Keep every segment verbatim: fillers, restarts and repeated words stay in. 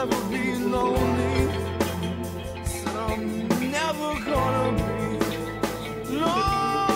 never be lonely. Said I'm never gonna be lonely.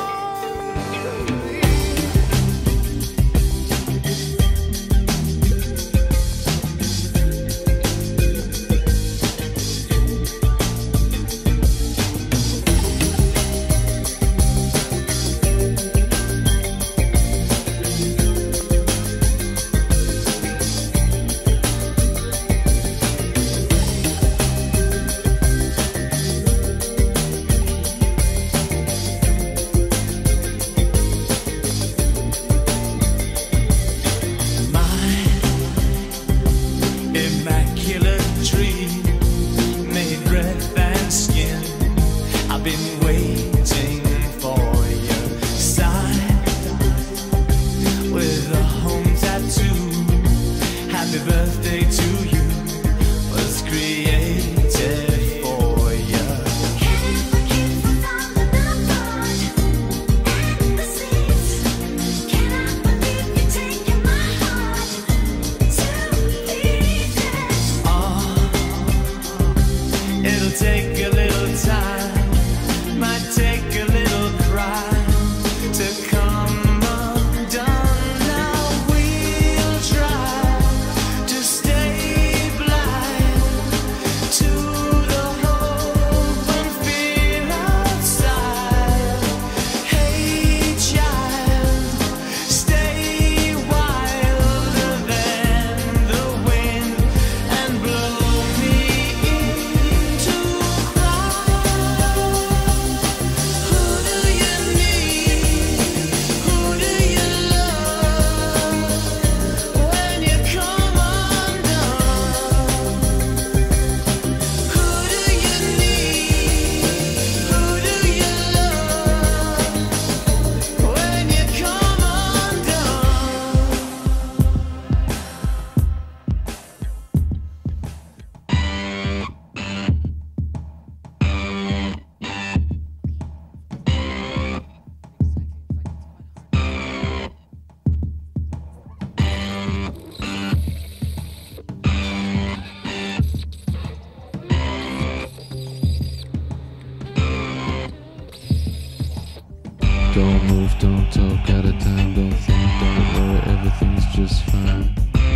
Don't move, don't talk, out of time, don't think, don't worry, everything's just fine.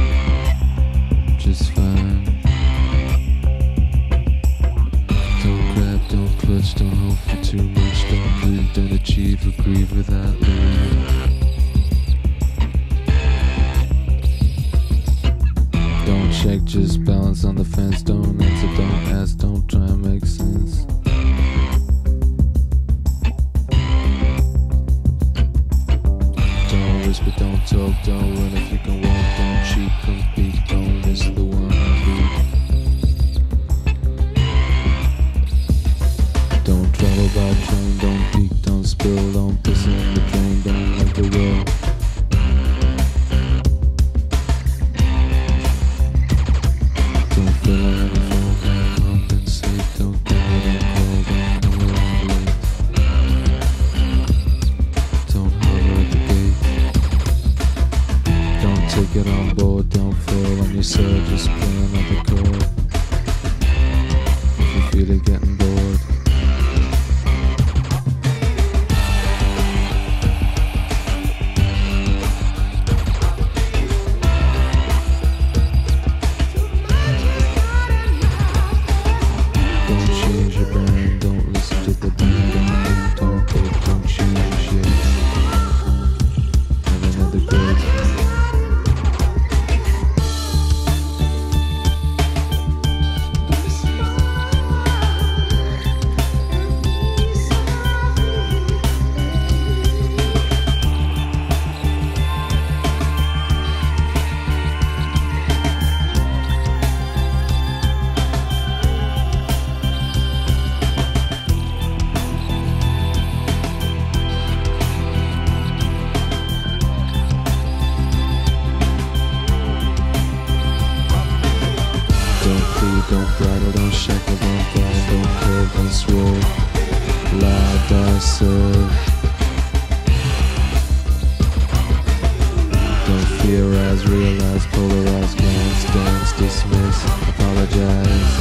Just fine. Don't grab, don't clutch, don't hope for too much, don't breathe, don't achieve or grieve without living. Don't check, just balance on the fence, don't answer, don't ask, don't try and make sense. But don't talk, don't run if you can walk, don't cheat, compete, don't miss the one beat. Don't travel by train, don't peek, don't spill, don't piss in the drain, don't let the will. Don't fill in any phone, don't compensate, don't gamble, don't call, don't know where I'm late. Don't hover at the gate. Take it on board, don't fall on yourself, just play another chord. If you feel it getting bored. Don't change your brain, don't listen to the band, don't think, don't think, don't change your shit. Have another good. Don't bridle, don't shackle, don't bridle, don't curve, don't swerve. Lie, die, serve. Don't theorize, realize, polarize, glance, dance, dismiss, apologize. apologize.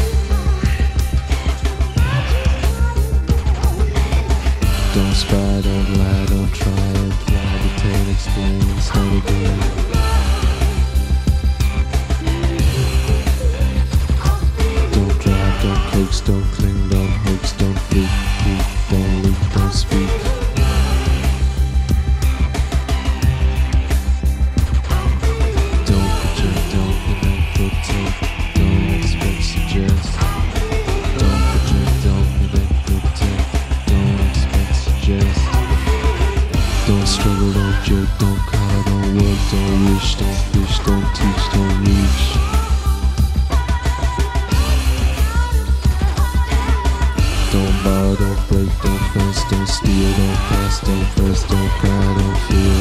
Don't spy, don't lie, don't try and fly, detain, explain, start again. Don't drive, don't coax, don't cling, don't hoax, don't freak, peek, don't leak, don't speak. Don't project, don't connect, protect, don't expect, suggest. Don't project, don't connect, protect, don't expect, suggest. Don't struggle, don't jerk, don't cry, don't work, don't wish, don't fish, don't teach, don't reach. Don't borrow, don't break, don't fence, don't steal, don't pass, don't press, don't cry, don't feel.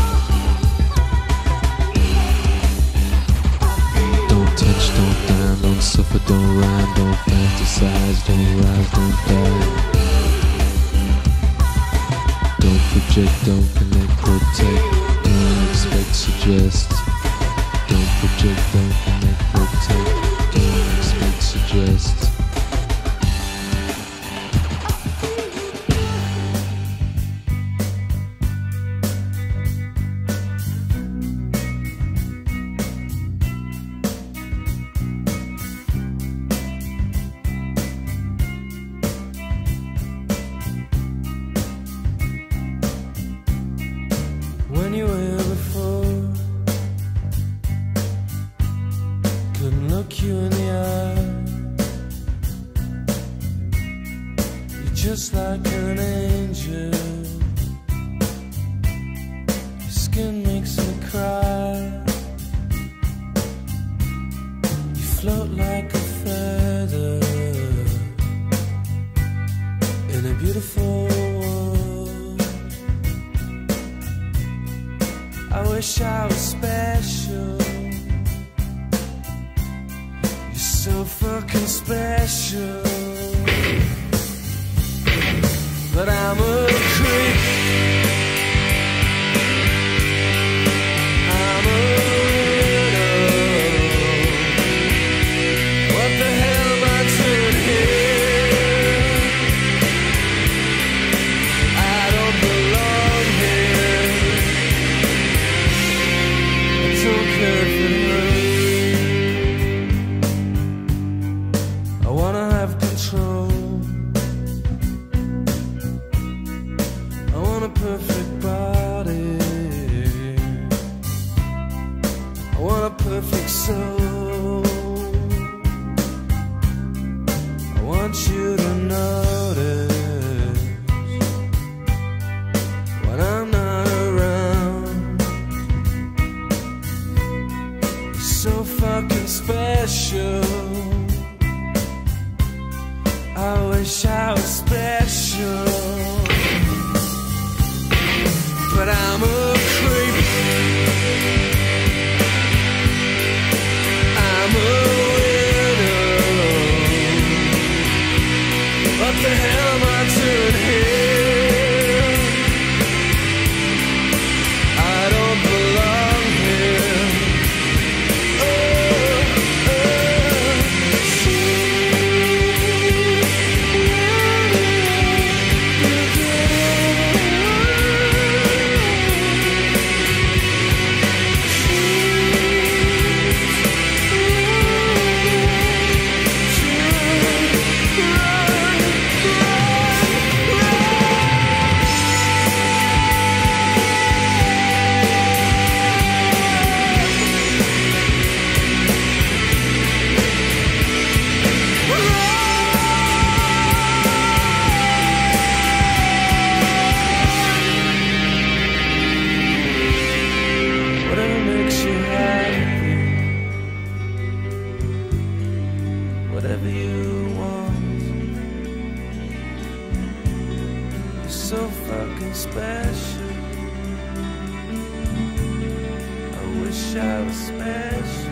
Don't touch, don't dine, don't suffer, don't rhyme, don't fantasize, don't rise, don't die. Don't project, don't connect, protect, don't expect, suggest. Don't project, don't connect, protect, don't expect, suggest. When you were here before, couldn't look you in the eye. You're just like an angel. Your skin makes me cry. You float like a feather in a beautiful world. I wish I was special. You're so fucking special. But I'm a creep. I'm a widow. What the hell am I doing here? I don't belong here. I don't care if it hurts. I wanna have control. I want a perfect body. I want a perfect soul. I want you to notice when I'm not around. You're so fucking special. I wish I was special. But I'm a creep. I'm a widow. What the hell am I doing here? I don't belong here. Oh, whatever makes you happy, whatever you want. You're so fucking special. I wish I was special.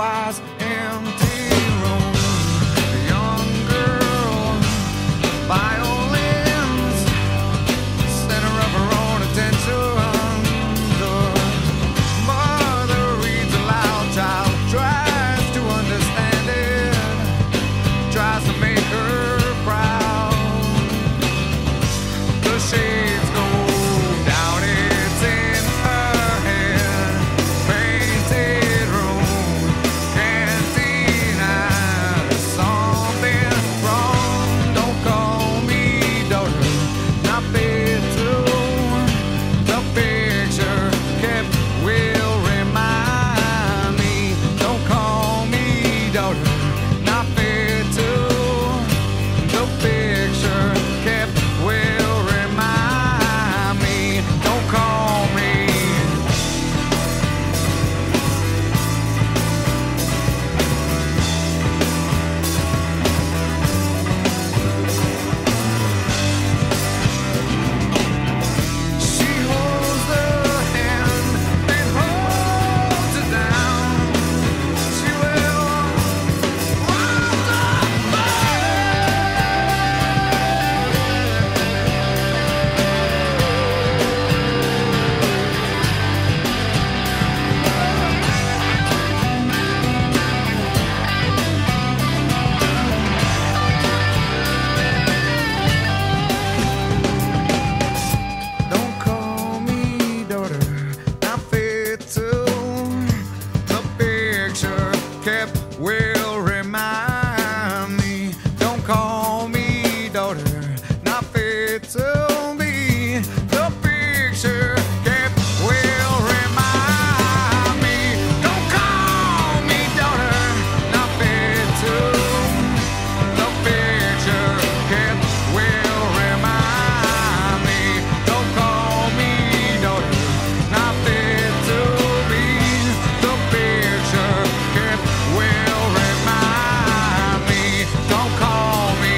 otherwise empty room. A young girl, violins, center of her own attention. The mother reads aloud, child tries to understand it, tries to make her proud. The shades go down, it's in her head. Painted room, can't deny there's something wrong. Don't call me daughter, not fit to. The picture kept will remind me. Don't call me daughter, not fit to. The picture kept will remind me. Don't call me. She holds the hand that holds her down. She will rise up. Don't call me daughter, not fit to. The picture kept will remind me. Don't call me daughter, not fit to be. The picture kept will remind me. Don't call me daughter, not fit to. The picture kept will remind me. Don't call me daughter, not fit to be. The picture kept will remind me. Don't call me.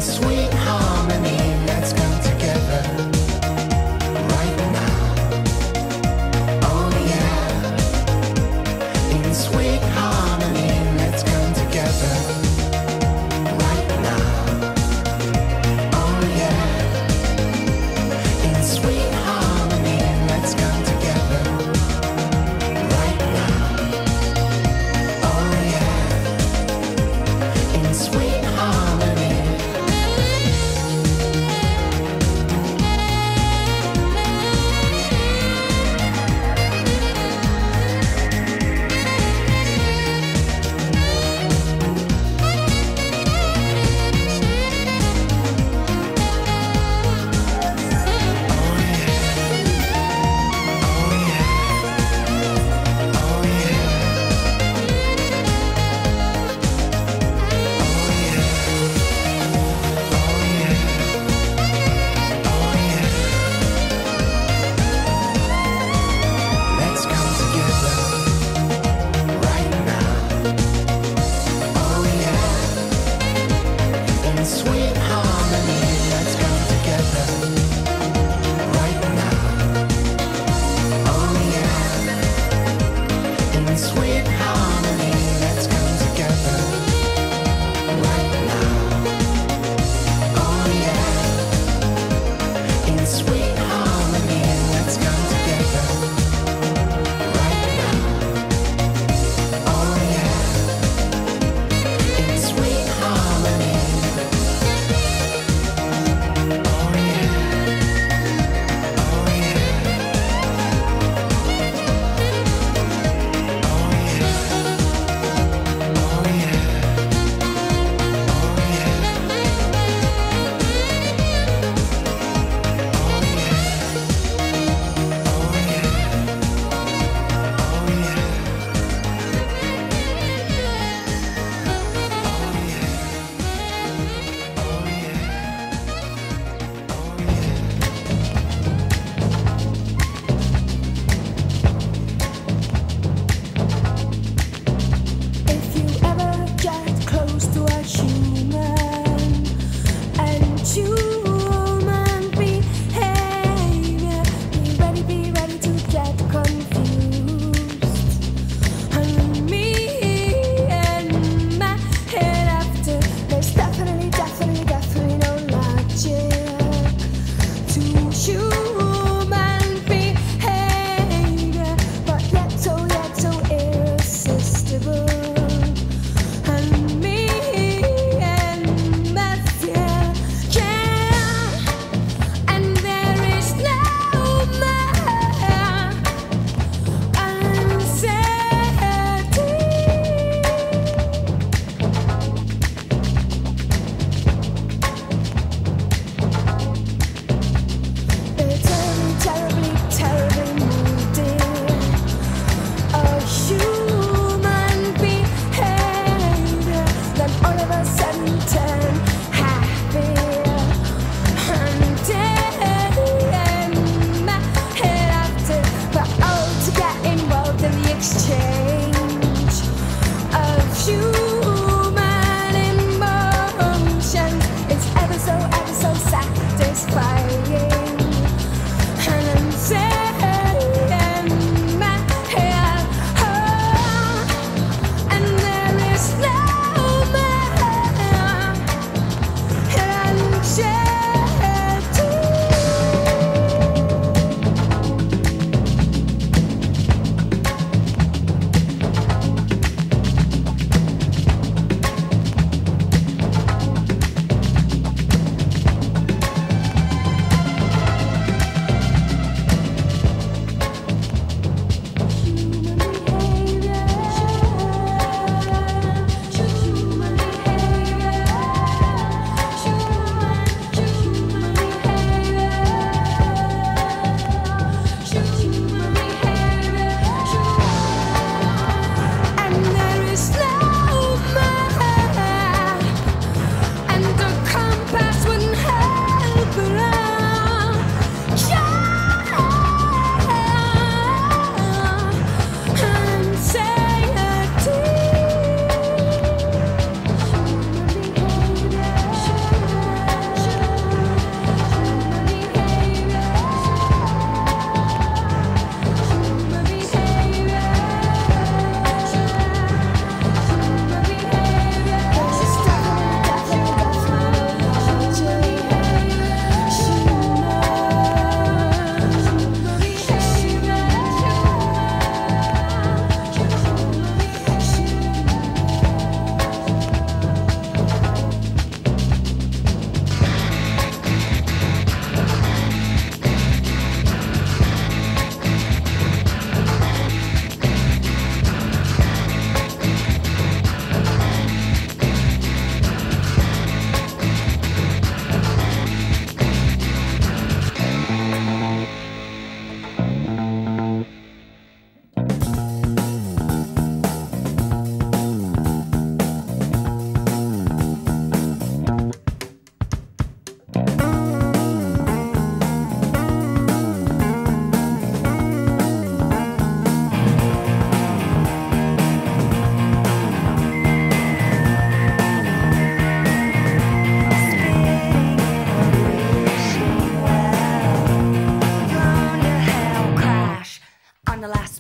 sweet harmony, let's come together right now. Oh yeah. In sweet harmony, let's come together right now. Oh yeah. In sweet harmony, let's come together right now. Oh yeah. In sweet harmony.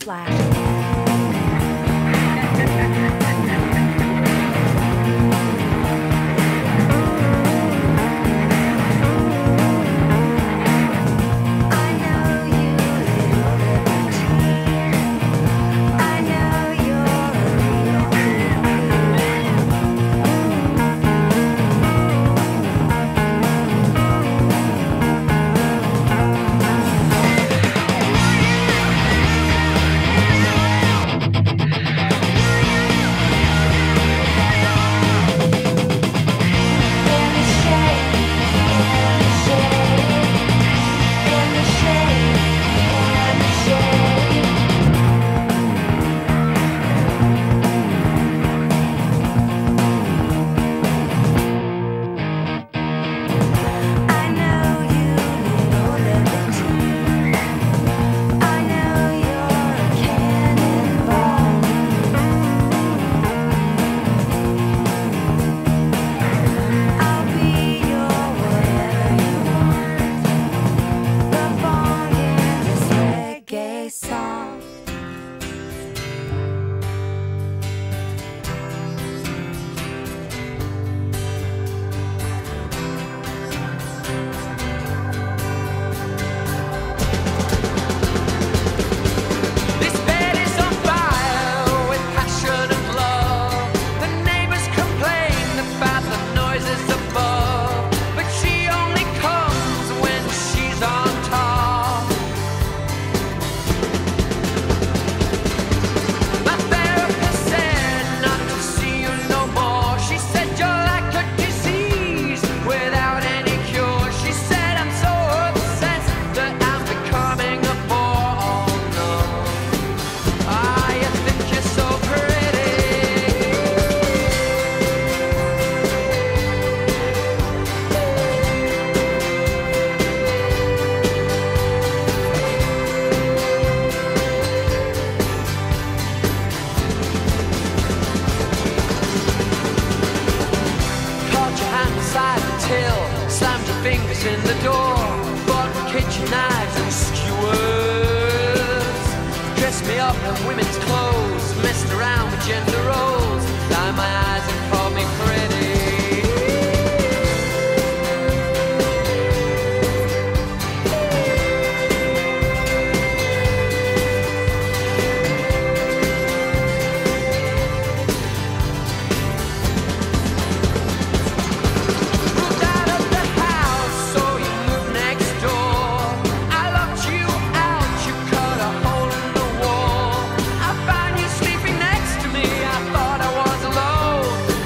Newsflash. I know you little libertine. I know you're a real song. This bed is on fire with passion and love. The neighbors complain about the noises above, but she only comes when she's on top. My therapist said not to see you no more. She said you're like a disease without any cure. She said I'm so obsessed that I'm becoming a bore. Oh no, ah, you think you're so pretty. Caught your hand inside the till, slammed your fingers in the door, bought kitchen knives and skewers, dressed me up in women's clothes, messed around with gender roles, lined my eyes and called me pretty. Moved out of the house, so you moved next door. I locked you out, you cut a hole in the wall. I found you sleeping next to me, I thought I was alone.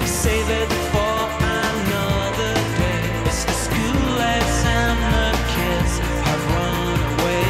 Save it for another day. It's the school lights and the kids have run away.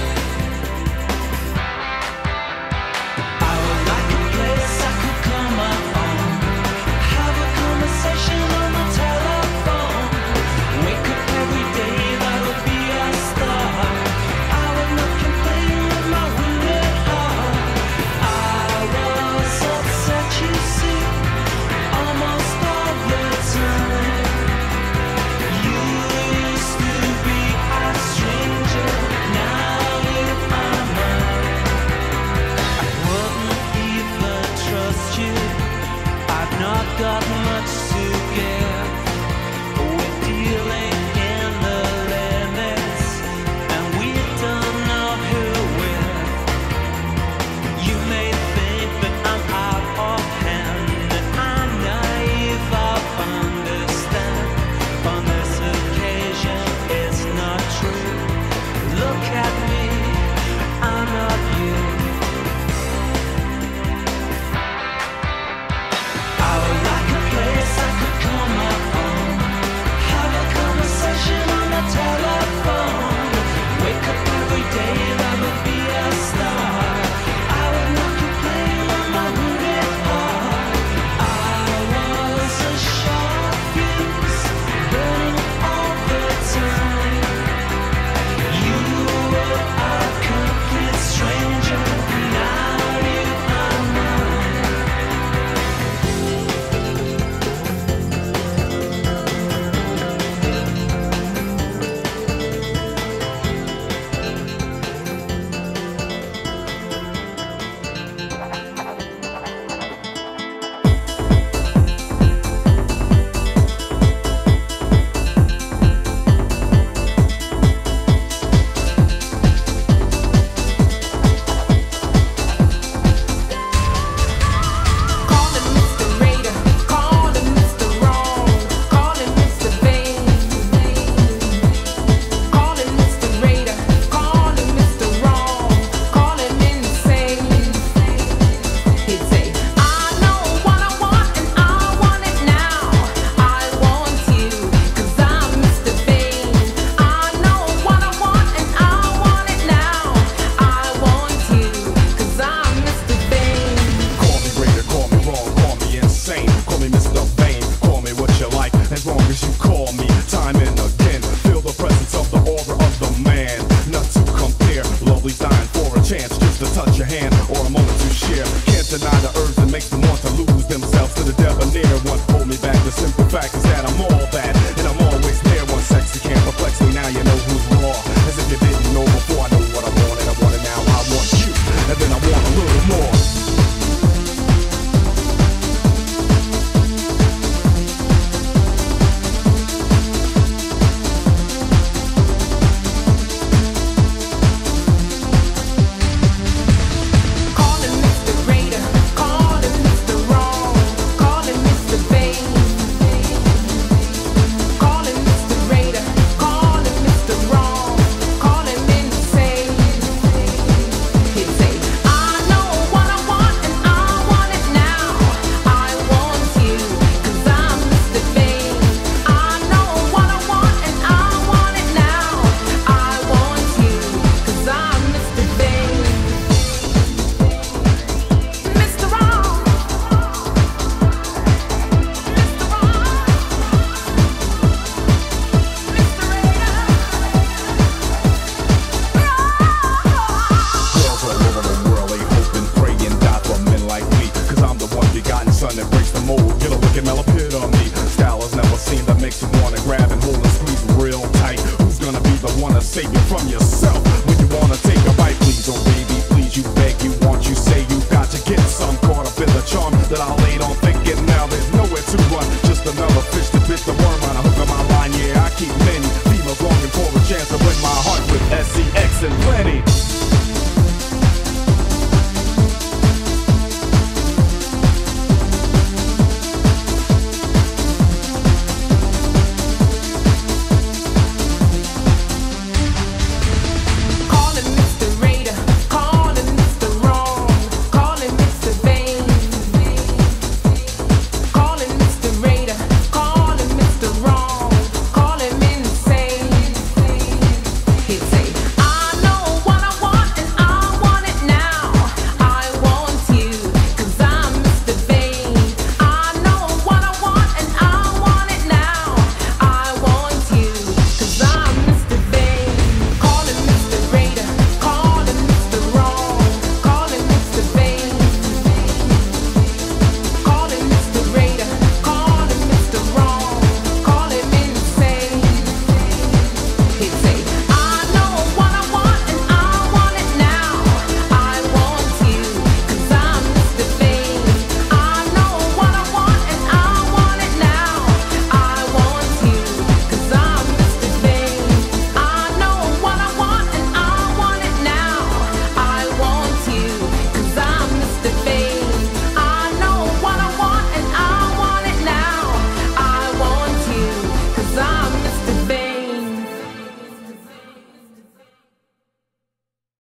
I would like a place I could come up on, have a conversation on the telephone, wake up every day, that would be a start. I would not complain with my wounded heart. I was upset, you see, almost all the time. You used to be a stranger, now you are mine. I wouldn't even trust you, I've not got much to give. We're dealing in the limits, and we don't know who will. You may think that I'm out of hand, that I'm naive, I'll understand. On this occasion, it's not true. Look at me, I'm not you. I would like a place I could come up on, have a conversation on the telephone, wake up every day, that would be a start. I would not complain with my wounded heart. I was a short fuse, burning all the time. You were a complete stranger, now you are mine. Calling Mister Raider, calling Mister Wrong, calling Mister Vain. Calling Mister Raider, calling Mister Wrong, calling insane. He'd say, I know what I want and I want it now. I want you, cause I'm Mister Vain. I know what I want and I want it now. I want you, cause I'm Mister Vain. Call me raider, call me wrong, call me insane, call me Mister Vain, call me what you like, as long as you call me time and again. Feel the presence of the aura of the man, not to compare. Lovely's dying for a chance just to touch your hand or a moment to share. Can't deny the urge that makes them want to lose themselves to the debonair one. Hold me back, the simple fact is that I'm all that, and I'm always there. One sexy can't perplex me, now you know who's raw. As if you didn't know before, I know what I want and I want it now. I want you, and then I want a little more. Calling Mister Raider, calling Mister Wrong, calling Mister Vain. Calling Mister Raider, calling Mister Wrong, calling insane. He'd say, I know what I want and I want it now. I want you, cause I'm Mister Vain. I know what I want and I want it now. I want you, cause I'm Mister Vain. Mister Wrong, Mister Wrong, Mister Raider. Girls all over the world, they hope and pray and die for men like me. Cause I'm the one begotten son that breaks the mold. Get a look at Mel epitome. Style has never seen that makes you wanna grab and hold and squeeze real tight. Who's gonna be the one to save you from yourself when you wanna take a bite? Please, oh baby, please, you beg, you want, you say you got to get some. Caught up in the charm that I laid on thinking now there's nowhere to run. Just another fish to bit the worm